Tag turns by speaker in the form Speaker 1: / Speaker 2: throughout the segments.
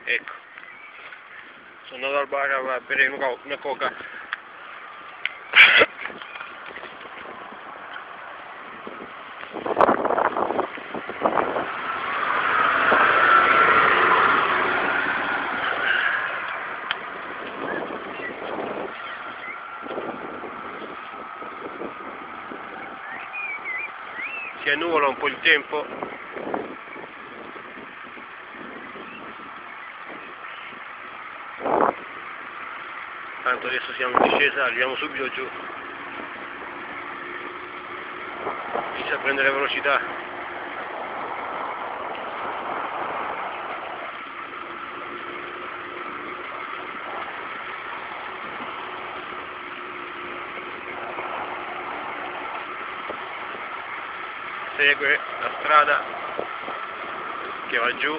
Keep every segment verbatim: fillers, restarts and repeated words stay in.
Speaker 1: Ecco, sono andato al bar a bere una coca. Si annuvola un po' il tempo. Tanto adesso siamo in discesa, arriviamo subito giù. Inizia a prendere velocità. Segue la strada che va giù.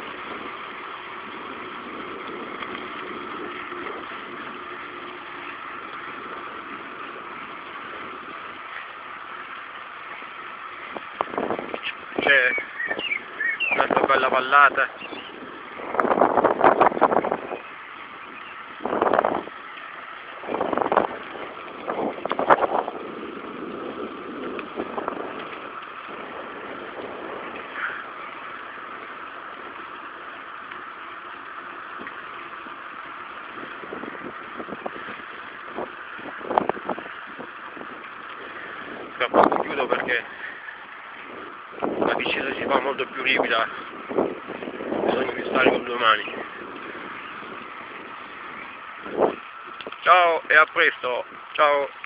Speaker 1: C'è un'altra bella vallata. Tra poco chiudo perché la discesa si fa molto più ripida, bisogna stare con due mani. Ciao e a presto, ciao!